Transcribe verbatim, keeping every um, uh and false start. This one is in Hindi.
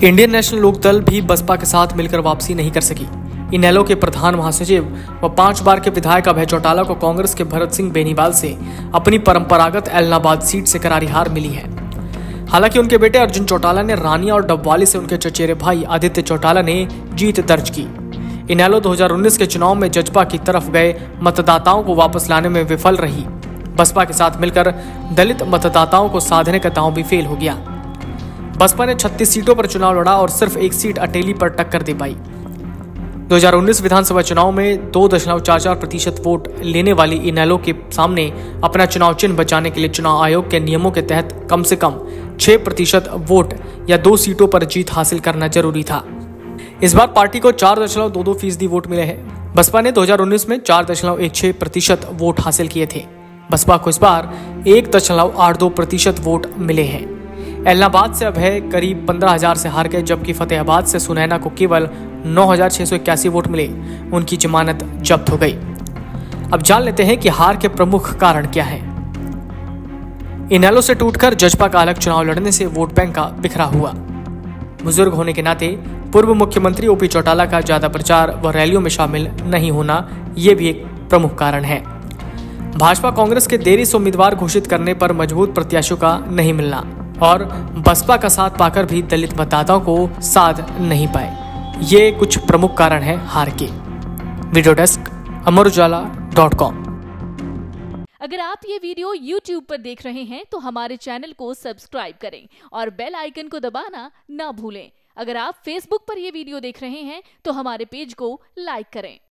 इंडियन नेशनल लोकदल भी बसपा के साथ मिलकर वापसी नहीं कर सकी। इनेलो के प्रधान महासचिव व पांच बार के विधायक अभय चौटाला को कांग्रेस के भरत सिंह बेनीवाल से अपनी परंपरागत एलनाबाद सीट से करारी हार मिली है। हालांकि उनके बेटे अर्जुन चौटाला ने रानिया और डबवाली से उनके चचेरे भाई आदित्य चौटाला ने जीत दर्ज की। इनेलो दो हज़ार उन्नीस के चुनाव में जजपा की तरफ गए मतदाताओं को वापस लाने में विफल रही। बसपा के साथ मिलकर दलित मतदाताओं को साधने का दांव भी फेल हो गया। बसपा ने छत्तीस सीटों पर चुनाव लड़ा और सिर्फ एक सीट अटेली पर टक्कर दे पाई। दो हज़ार उन्नीस विधानसभा चुनाव में दो दशमलव चार चार प्रतिशत वोट लेने वाली इनेलो के सामने अपना चुनाव चिन्ह बचाने के लिए चुनाव आयोग के नियमों के तहत कम से कम छह प्रतिशत वोट या दो सीटों पर जीत हासिल करना जरूरी था। इस बार पार्टी को चार दशमलव दो दो फीसदी वोट मिले हैं। बसपा ने दो हज़ार उन्नीस में चार दशमलव एक छह प्रतिशत वोट हासिल किए थे। बसपा को इस बार एक दशमलव आठ दो प्रतिशत वोट मिले हैं। एलनाबाद से अभय करीब पंद्रह हजार से हार गए, जबकि फतेहाबाद से सुनैना को केवल नौ हजार छह सौ इक्यासी वोट मिले। उनकी जमानत जब्त हो गई। अब जान लेते हैं कि हार के प्रमुख कारण क्या हैं। इनेलो से टूटकर जजपा का अलग चुनाव लड़ने से वोट बैंक का बिखरा हुआ। बुजुर्ग होने के नाते पूर्व मुख्यमंत्री ओपी चौटाला का ज्यादा प्रचार व रैलियों में शामिल नहीं होना, ये भी एक प्रमुख कारण है। भाजपा कांग्रेस के देरी से उम्मीदवार घोषित करने पर मजबूत प्रत्याशियों का नहीं मिलना और बसपा का साथ पाकर भी दलित मतदाताओं को साध नहीं पाए, ये कुछ प्रमुख कारण हैं हार के। Video desk Amar Ujala dot com. अगर आप ये वीडियो यूट्यूब पर देख रहे हैं तो हमारे चैनल को सब्सक्राइब करें और बेल आइकन को दबाना ना भूलें। अगर आप फेसबुक पर ये वीडियो देख रहे हैं तो हमारे पेज को लाइक करें।